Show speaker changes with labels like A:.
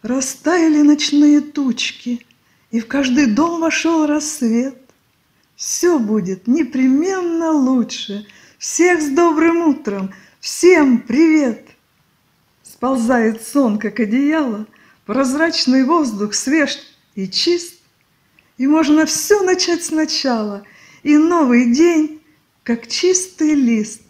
A: Растаяли ночные тучки, и в каждый дом вошел рассвет. Все будет непременно лучше. Всех с добрым утром, всем привет! Сползает сон, как одеяло, прозрачный воздух свеж и чист, и можно все начать сначала, и новый день, как чистый лист.